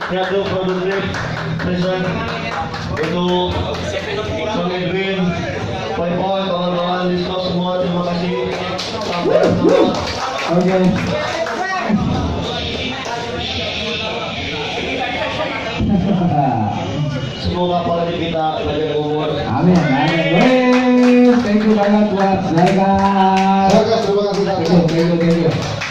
Kreatif Produktif present untuk Bang Edwin, Poin-poin, kawan-kawan diskon semua, terima kasih. Sampai jumpa. Oke. Semoga politik kita panjang umur. Amin, amin. Thank you banget buat Zaika. Terima kasih. Thank you.